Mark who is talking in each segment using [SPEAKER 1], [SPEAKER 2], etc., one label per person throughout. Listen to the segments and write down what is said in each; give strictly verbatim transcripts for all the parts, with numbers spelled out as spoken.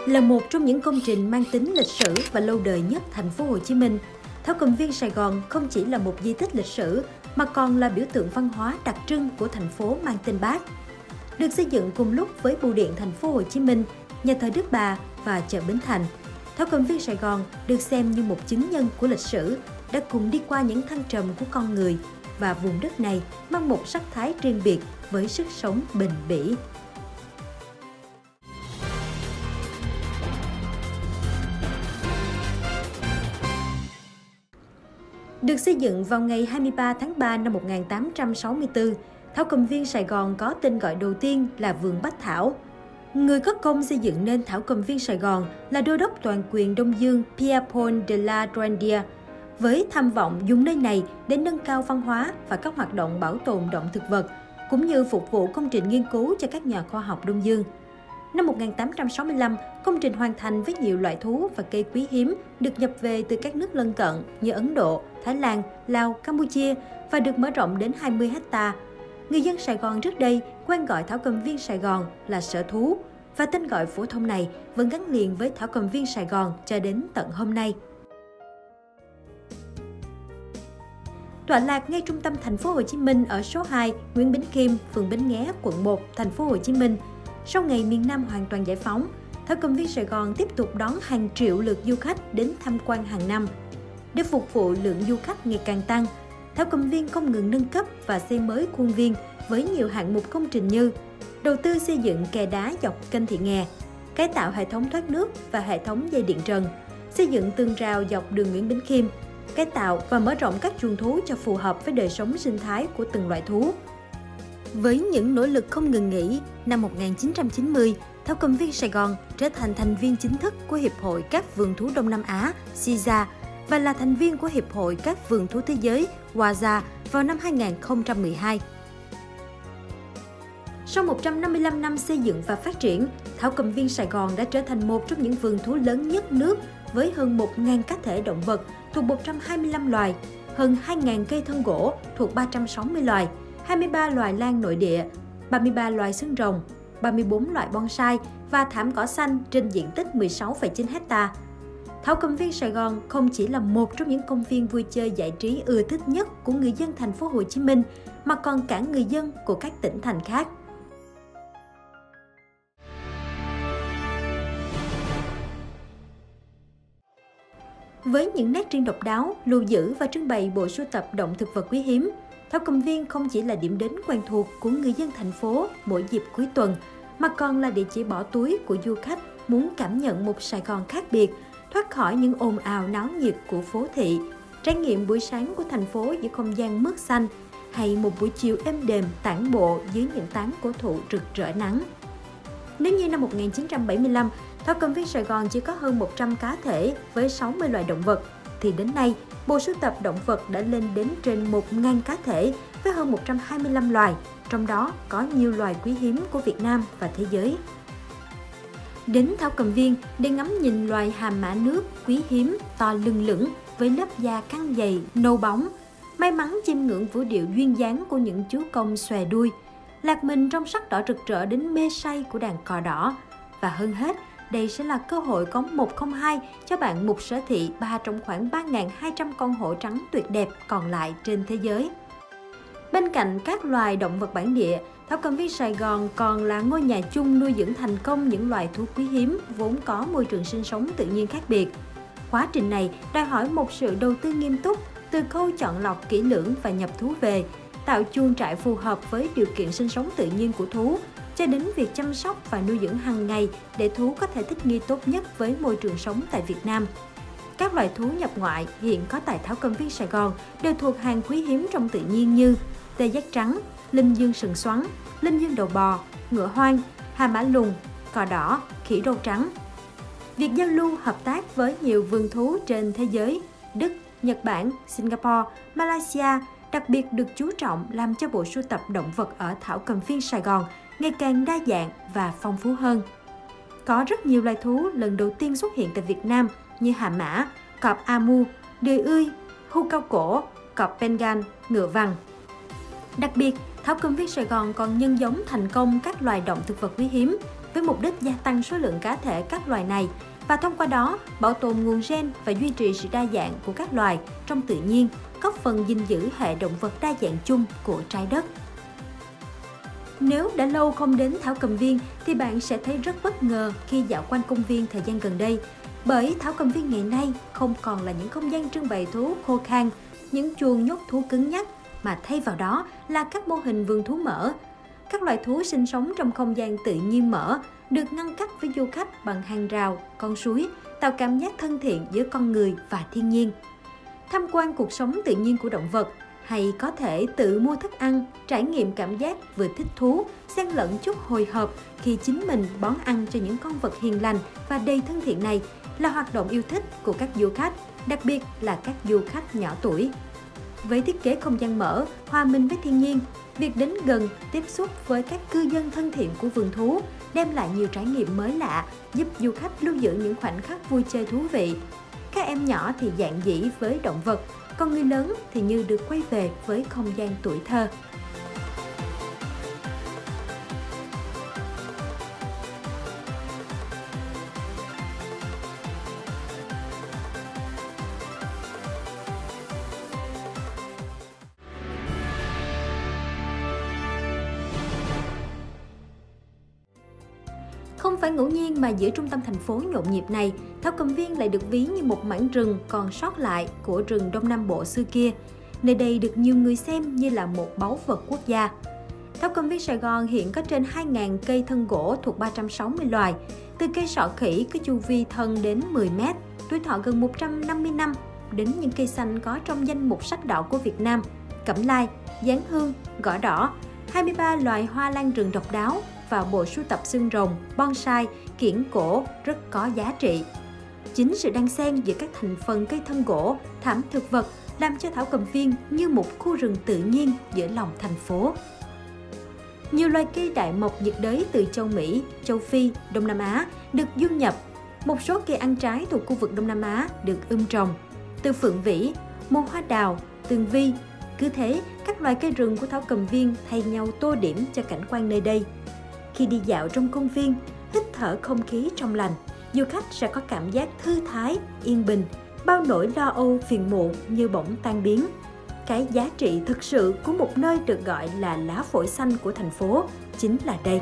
[SPEAKER 1] Là một trong những công trình mang tính lịch sử và lâu đời nhất thành phố Hồ Chí Minh, Thảo Cầm viên Sài Gòn không chỉ là một di tích lịch sử mà còn là biểu tượng văn hóa đặc trưng của thành phố mang tên Bác. Được xây dựng cùng lúc với bưu điện thành phố Hồ Chí Minh, nhà thờ Đức Bà và chợ Bến Thành, Thảo Cầm viên Sài Gòn được xem như một chứng nhân của lịch sử đã cùng đi qua những thăng trầm của con người, và vùng đất này mang một sắc thái riêng biệt với sức sống bền bỉ. Được xây dựng vào ngày hai mươi ba tháng ba năm một nghìn tám trăm sáu mươi tư, Thảo Cầm viên Sài Gòn có tên gọi đầu tiên là Vườn Bách Thảo. Người có công xây dựng nên Thảo Cầm viên Sài Gòn là Đô đốc toàn quyền Đông Dương Pierre-Paul de la Grandier, với tham vọng dùng nơi này để nâng cao văn hóa và các hoạt động bảo tồn động thực vật, cũng như phục vụ công trình nghiên cứu cho các nhà khoa học Đông Dương. Năm một nghìn tám trăm sáu mươi lăm, công trình hoàn thành với nhiều loại thú và cây quý hiếm được nhập về từ các nước lân cận như Ấn Độ, Thái Lan, Lào, Campuchia và được mở rộng đến hai mươi héc ta. Người dân Sài Gòn trước đây quen gọi Thảo Cầm viên Sài Gòn là Sở Thú, và tên gọi phổ thông này vẫn gắn liền với Thảo Cầm viên Sài Gòn cho đến tận hôm nay. Tọa lạc ngay trung tâm thành phố Hồ Chí Minh ở số hai Nguyễn Bính Khiêm, phường Bến Nghé, quận một, thành phố Hồ Chí Minh. Sau ngày miền Nam hoàn toàn giải phóng, Thảo Cầm viên Sài Gòn tiếp tục đón hàng triệu lượt du khách đến tham quan hàng năm. Để phục vụ lượng du khách ngày càng tăng, Thảo Cầm viên không ngừng nâng cấp và xây mới khuôn viên với nhiều hạng mục công trình như đầu tư xây dựng kè đá dọc kênh Thị Nghè, cải tạo hệ thống thoát nước và hệ thống dây điện trần, xây dựng tường rào dọc đường Nguyễn Bính Khiêm, cải tạo và mở rộng các chuồng thú cho phù hợp với đời sống sinh thái của từng loại thú. Với những nỗ lực không ngừng nghỉ, năm một nghìn chín trăm chín mươi, Thảo Cầm viên Sài Gòn trở thành thành viên chính thức của Hiệp hội các vườn thú Đông Nam Á (xê i ét a) và là thành viên của Hiệp hội các vườn thú thế giới (vê a ét a) vào năm hai nghìn không trăm mười hai. Sau một trăm năm mươi lăm năm xây dựng và phát triển, Thảo Cầm viên Sài Gòn đã trở thành một trong những vườn thú lớn nhất nước với hơn một nghìn cá thể động vật thuộc một trăm hai mươi lăm loài, hơn hai nghìn cây thân gỗ thuộc ba trăm sáu mươi loài, hai mươi ba loài lan nội địa, ba mươi ba loài xương rồng, ba mươi bốn loại bonsai và thảm cỏ xanh trên diện tích mười sáu phẩy chín héc ta. Thảo Cầm viên Sài Gòn không chỉ là một trong những công viên vui chơi giải trí ưa thích nhất của người dân thành phố Hồ Chí Minh, mà còn cả người dân của các tỉnh thành khác. Với những nét riêng độc đáo, lưu giữ và trưng bày bộ sưu tập động thực vật quý hiếm, Thảo Cầm viên không chỉ là điểm đến quen thuộc của người dân thành phố mỗi dịp cuối tuần, mà còn là địa chỉ bỏ túi của du khách muốn cảm nhận một Sài Gòn khác biệt, thoát khỏi những ồn ào náo nhiệt của phố thị, trải nghiệm buổi sáng của thành phố giữa không gian mướt xanh, hay một buổi chiều êm đềm tản bộ dưới những tán cổ thụ rực rỡ nắng. Nếu như năm một nghìn chín trăm bảy mươi lăm, Thảo Cầm viên Sài Gòn chỉ có hơn một trăm cá thể với sáu mươi loài động vật, thì đến nay, bộ sưu tập động vật đã lên đến trên một nghìn cá thể với hơn một trăm hai mươi lăm loài, trong đó có nhiều loài quý hiếm của Việt Nam và thế giới. Đến Thảo Cầm viên để ngắm nhìn loài hàm mã nước quý hiếm to lừng lững với lớp da căng dày, nâu bóng, may mắn chiêm ngưỡng vũ điệu duyên dáng của những chú công xòe đuôi, lạc mình trong sắc đỏ rực rỡ đến mê say của đàn cò đỏ. Và hơn hết, đây sẽ là cơ hội có một không hai cho bạn mục sở thị ba trong khoảng ba nghìn hai trăm con hổ trắng tuyệt đẹp còn lại trên thế giới. Bên cạnh các loài động vật bản địa, Thảo Cầm viên Sài Gòn còn là ngôi nhà chung nuôi dưỡng thành công những loài thú quý hiếm vốn có môi trường sinh sống tự nhiên khác biệt. Quá trình này đòi hỏi một sự đầu tư nghiêm túc, từ khâu chọn lọc kỹ lưỡng và nhập thú về, tạo chuồng trại phù hợp với điều kiện sinh sống tự nhiên của thú, cho đến việc chăm sóc và nuôi dưỡng hàng ngày để thú có thể thích nghi tốt nhất với môi trường sống tại Việt Nam. Các loài thú nhập ngoại hiện có tại Thảo Cầm viên Sài Gòn đều thuộc hàng quý hiếm trong tự nhiên như tê giác trắng, linh dương sừng xoắn, linh dương đầu bò, ngựa hoang, hà mã lùn, cò đỏ, khỉ râu trắng. Việc giao lưu hợp tác với nhiều vườn thú trên thế giới, Đức, Nhật Bản, Singapore, Malaysia đặc biệt được chú trọng làm cho bộ sưu tập động vật ở Thảo Cầm viên Sài Gòn ngày càng đa dạng và phong phú hơn. Có rất nhiều loài thú lần đầu tiên xuất hiện tại Việt Nam như hà mã, cọp Amu, đười ươi, hươu cao cổ, cọp Bengal, ngựa vằn. Đặc biệt, Thảo Cầm viên Sài Gòn còn nhân giống thành công các loài động thực vật quý hiếm với mục đích gia tăng số lượng cá thể các loài này và thông qua đó bảo tồn nguồn gen và duy trì sự đa dạng của các loài trong tự nhiên, góp phần gìn giữ hệ động vật đa dạng chung của trái đất. Nếu đã lâu không đến Thảo Cầm Viên thì bạn sẽ thấy rất bất ngờ khi dạo quanh công viên thời gian gần đây. Bởi Thảo Cầm Viên ngày nay không còn là những không gian trưng bày thú khô khan, những chuồng nhốt thú cứng nhắc, mà thay vào đó là các mô hình vườn thú mở. Các loài thú sinh sống trong không gian tự nhiên mở, được ngăn cách với du khách bằng hàng rào, con suối, tạo cảm giác thân thiện giữa con người và thiên nhiên. Tham quan cuộc sống tự nhiên của động vật, hay có thể tự mua thức ăn, trải nghiệm cảm giác vừa thích thú, xen lẫn chút hồi hộp khi chính mình bón ăn cho những con vật hiền lành và đầy thân thiện này là hoạt động yêu thích của các du khách, đặc biệt là các du khách nhỏ tuổi. Với thiết kế không gian mở, hòa mình với thiên nhiên, việc đến gần, tiếp xúc với các cư dân thân thiện của vườn thú đem lại nhiều trải nghiệm mới lạ, giúp du khách lưu giữ những khoảnh khắc vui chơi thú vị. Các em nhỏ thì dạn dĩ với động vật, còn người lớn thì như được quay về với không gian tuổi thơ. Không phải ngẫu nhiên mà giữa trung tâm thành phố nhộn nhịp này, Thảo Cầm Viên lại được ví như một mảng rừng còn sót lại của rừng Đông Nam Bộ xưa kia. Nơi đây được nhiều người xem như là một báu vật quốc gia. Thảo Cầm Viên Sài Gòn hiện có trên hai nghìn cây thân gỗ thuộc ba trăm sáu mươi loài, từ cây sọ khỉ có chu vi thân đến mười mét, tuổi thọ gần một trăm năm mươi năm, đến những cây xanh có trong danh mục sách đỏ của Việt Nam, cẩm lai, giáng hương, gõ đỏ, hai mươi ba loài hoa lan rừng độc đáo, và bộ sưu tập xương rồng, bonsai, kiểng cổ rất có giá trị. Chính sự đan xen giữa các thành phần cây thân gỗ, thảm thực vật làm cho Thảo Cầm Viên như một khu rừng tự nhiên giữa lòng thành phố. Nhiều loài cây đại mộc nhiệt đới từ châu Mỹ, châu Phi, Đông Nam Á được du nhập. Một số cây ăn trái thuộc khu vực Đông Nam Á được ươm trồng, từ phượng vĩ, mô hoa đào, tường vi. Cứ thế, các loài cây rừng của Thảo Cầm Viên thay nhau tô điểm cho cảnh quan nơi đây. Khi đi dạo trong công viên, hít thở không khí trong lành, du khách sẽ có cảm giác thư thái, yên bình, bao nỗi lo âu phiền muộn như bỗng tan biến. Cái giá trị thực sự của một nơi được gọi là lá phổi xanh của thành phố chính là đây.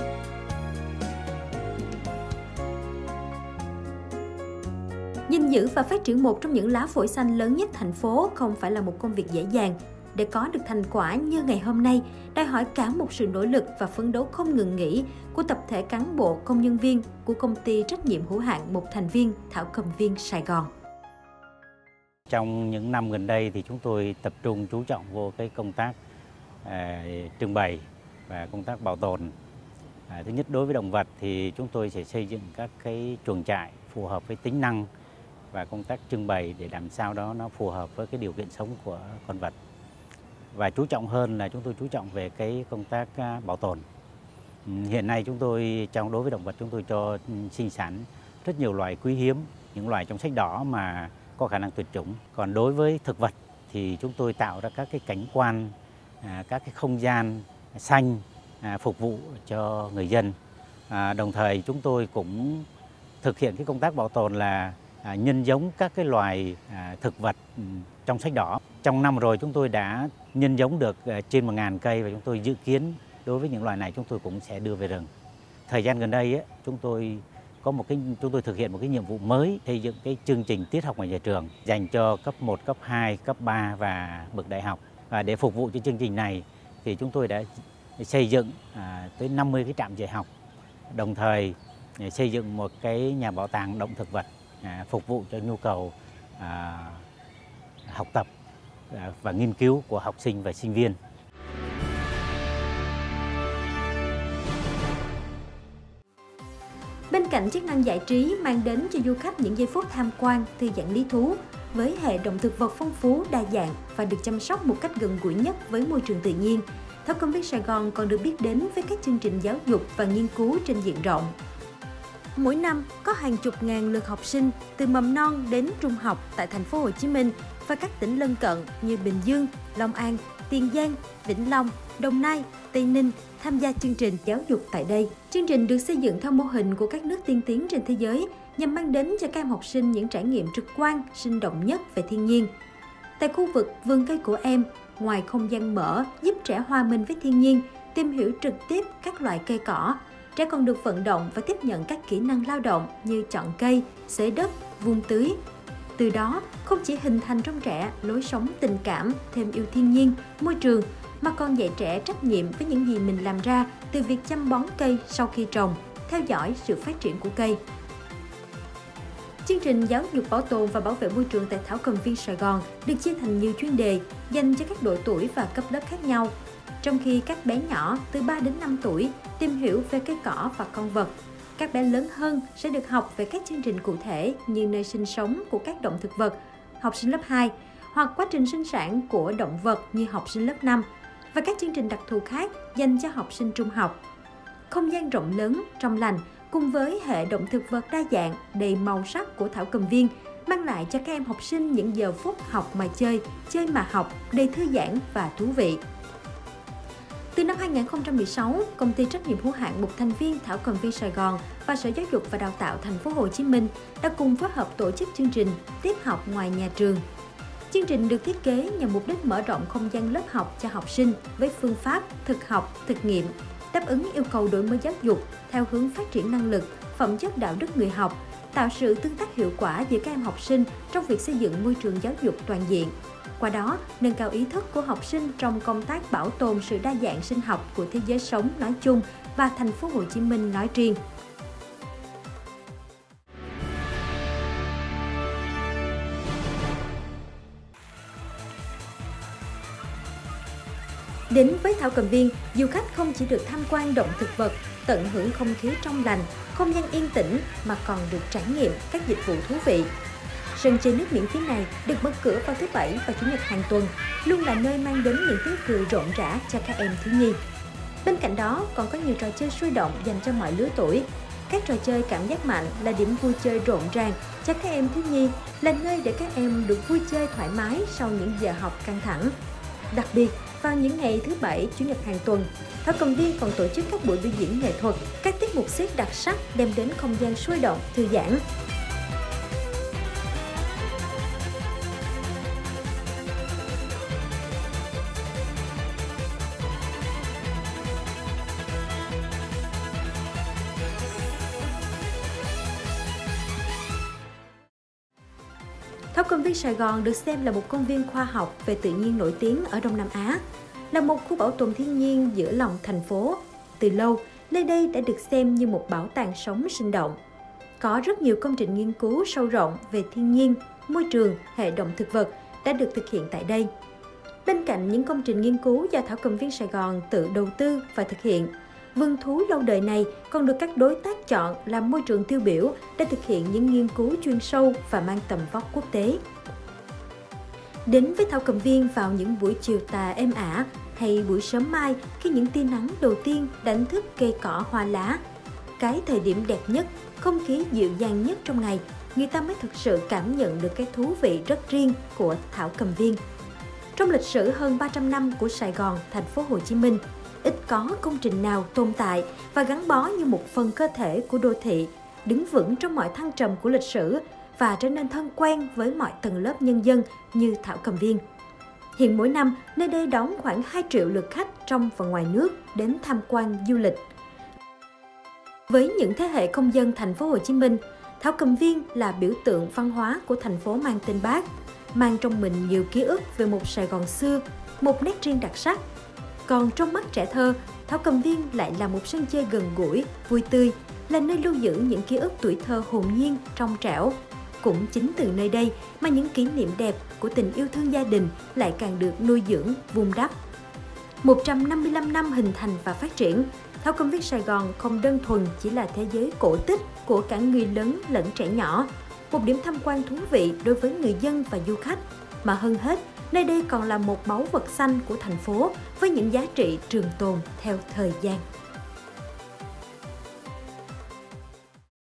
[SPEAKER 1] Gìn giữ và phát triển một trong những lá phổi xanh lớn nhất thành phố không phải là một công việc dễ dàng. Để có được thành quả như ngày hôm nay, đòi hỏi cả một sự nỗ lực và phấn đấu không ngừng nghỉ của tập thể cán bộ, công nhân viên của công ty trách nhiệm hữu hạn một thành viên Thảo Cầm Viên Sài Gòn.
[SPEAKER 2] Trong những năm gần đây thì chúng tôi tập trung chú trọng vô cái công tác à, trưng bày và công tác bảo tồn. À, thứ nhất, đối với động vật thì chúng tôi sẽ xây dựng các cái chuồng trại phù hợp với tính năng và công tác trưng bày để làm sao đó nó phù hợp với cái điều kiện sống của con vật. Và chú trọng hơn là chúng tôi chú trọng về cái công tác bảo tồn. Hiện nay chúng tôi trong đối với động vật chúng tôi cho sinh sản rất nhiều loài quý hiếm, những loài trong sách đỏ mà có khả năng tuyệt chủng. Còn đối với thực vật thì chúng tôi tạo ra các cái cảnh quan, các cái không gian xanh phục vụ cho người dân. Đồng thời chúng tôi cũng thực hiện cái công tác bảo tồn là nhân giống các cái loài thực vật trong sách đỏ. Trong năm rồi chúng tôi đã nhân giống được trên một nghìn cây và chúng tôi dự kiến đối với những loài này chúng tôi cũng sẽ đưa về rừng. Thời gian gần đây ấy, chúng tôi có một cái chúng tôi thực hiện một cái nhiệm vụ mới, xây dựng cái chương trình tiết học ngoài nhà trường dành cho cấp một, cấp hai, cấp ba và bậc đại học. Và để phục vụ cho chương trình này thì chúng tôi đã xây dựng à, tới năm mươi cái trạm dạy học, đồng thời xây dựng một cái nhà bảo tàng động thực vật à, phục vụ cho nhu cầu à, học tập à, và nghiên cứu của học sinh và sinh viên.
[SPEAKER 1] Bên cạnh chức năng giải trí mang đến cho du khách những giây phút tham quan, thư giãn lý thú, với hệ động thực vật phong phú, đa dạng và được chăm sóc một cách gần gũi nhất với môi trường tự nhiên, Thảo Cầm Viên Sài Gòn còn được biết đến với các chương trình giáo dục và nghiên cứu trên diện rộng. Mỗi năm có hàng chục ngàn lượt học sinh từ mầm non đến trung học tại thành phố Hồ Chí Minh và các tỉnh lân cận như Bình Dương, Long An, Tiền Giang, Vĩnh Long, Đồng Nai, Tây Ninh tham gia chương trình giáo dục tại đây. Chương trình được xây dựng theo mô hình của các nước tiên tiến trên thế giới nhằm mang đến cho các em học sinh những trải nghiệm trực quan, sinh động nhất về thiên nhiên. Tại khu vực vườn cây của em, ngoài không gian mở giúp trẻ hòa mình với thiên nhiên, tìm hiểu trực tiếp các loại cây cỏ, trẻ còn được vận động và tiếp nhận các kỹ năng lao động như chọn cây, xới đất, vun tưới. Từ đó, không chỉ hình thành trong trẻ lối sống tình cảm, thêm yêu thiên nhiên, môi trường, mà còn dạy trẻ trách nhiệm với những gì mình làm ra, từ việc chăm bón cây sau khi trồng, theo dõi sự phát triển của cây. Chương trình giáo dục bảo tồn và bảo vệ môi trường tại Thảo Cầm viên Sài Gòn được chia thành nhiều chuyên đề dành cho các độ tuổi và cấp lớp khác nhau. Trong khi các bé nhỏ từ ba đến năm tuổi tìm hiểu về cây cỏ và con vật, các bé lớn hơn sẽ được học về các chương trình cụ thể như nơi sinh sống của các động thực vật, học sinh lớp hai, hoặc quá trình sinh sản của động vật như học sinh lớp năm, và các chương trình đặc thù khác dành cho học sinh trung học. Không gian rộng lớn, trong lành cùng với hệ động thực vật đa dạng, đầy màu sắc của Thảo Cầm viên mang lại cho các em học sinh những giờ phút học mà chơi, chơi mà học, đầy thư giãn và thú vị. Từ năm hai nghìn không trăm mười sáu, công ty trách nhiệm hữu hạn một thành viên Thảo Cầm viên Sài Gòn và Sở Giáo dục và Đào tạo Thành phố Hồ Chí Minh đã cùng phối hợp tổ chức chương trình Tiết học ngoài nhà trường. Chương trình được thiết kế nhằm mục đích mở rộng không gian lớp học cho học sinh với phương pháp thực học, thực nghiệm, đáp ứng yêu cầu đổi mới giáo dục theo hướng phát triển năng lực, phẩm chất đạo đức người học, tạo sự tương tác hiệu quả giữa các em học sinh trong việc xây dựng môi trường giáo dục toàn diện. Qua đó, nâng cao ý thức của học sinh trong công tác bảo tồn sự đa dạng sinh học của thế giới sống nói chung và Thành phố Hồ Chí Minh nói riêng. Đến với Thảo Cầm viên, du khách không chỉ được tham quan động thực vật, tận hưởng không khí trong lành, không gian yên tĩnh mà còn được trải nghiệm các dịch vụ thú vị. Sân chơi nước miễn phí này được mở cửa vào thứ Bảy và Chủ nhật hàng tuần, luôn là nơi mang đến những tiếng cười rộn rã cho các em thiếu nhi. Bên cạnh đó còn có nhiều trò chơi sôi động dành cho mọi lứa tuổi. Các trò chơi cảm giác mạnh là điểm vui chơi rộn ràng cho các em thiếu nhi, là nơi để các em được vui chơi thoải mái sau những giờ học căng thẳng. Đặc biệt, vào những ngày thứ Bảy, Chủ nhật hàng tuần, Thảo Cầm viên còn tổ chức các buổi biểu diễn nghệ thuật, các tiết mục xiếc đặc sắc đem đến không gian sôi động, thư giãn. Thảo Cầm viên Sài Gòn được xem là một công viên khoa học về tự nhiên nổi tiếng ở Đông Nam Á, là một khu bảo tồn thiên nhiên giữa lòng thành phố. Từ lâu, nơi đây đã được xem như một bảo tàng sống sinh động. Có rất nhiều công trình nghiên cứu sâu rộng về thiên nhiên, môi trường, hệ động thực vật đã được thực hiện tại đây. Bên cạnh những công trình nghiên cứu do Thảo Cầm viên Sài Gòn tự đầu tư và thực hiện, vườn thú lâu đời này còn được các đối tác chọn làm môi trường tiêu biểu để thực hiện những nghiên cứu chuyên sâu và mang tầm vóc quốc tế. Đến với Thảo Cầm viên vào những buổi chiều tà êm ả hay buổi sớm mai khi những tia nắng đầu tiên đánh thức cây cỏ hoa lá, cái thời điểm đẹp nhất, không khí dịu dàng nhất trong ngày, người ta mới thực sự cảm nhận được cái thú vị rất riêng của Thảo Cầm viên. Trong lịch sử hơn ba trăm năm của Sài Gòn, Thành phố Hồ Chí Minh, ít có công trình nào tồn tại và gắn bó như một phần cơ thể của đô thị, đứng vững trong mọi thăng trầm của lịch sử và trở nên thân quen với mọi tầng lớp nhân dân như Thảo Cầm viên. Hiện mỗi năm, nơi đây đón khoảng hai triệu lượt khách trong và ngoài nước đến tham quan du lịch. Với những thế hệ công dân Thành phố Hồ Chí Minh, Thảo Cầm viên là biểu tượng văn hóa của thành phố mang tên Bác, mang trong mình nhiều ký ức về một Sài Gòn xưa, một nét riêng đặc sắc. Còn trong mắt trẻ thơ, Thảo Cầm viên lại là một sân chơi gần gũi, vui tươi, là nơi lưu giữ những ký ức tuổi thơ hồn nhiên, trong trẻo. Cũng chính từ nơi đây mà những kỷ niệm đẹp của tình yêu thương gia đình lại càng được nuôi dưỡng, vun đắp. một trăm năm mươi lăm năm hình thành và phát triển, Thảo Cầm viên Sài Gòn không đơn thuần chỉ là thế giới cổ tích của cả người lớn lẫn trẻ nhỏ, một điểm tham quan thú vị đối với người dân và du khách, mà hơn hết, nơi đây còn là một báu vật xanh của thành phố với những giá trị trường tồn theo thời gian.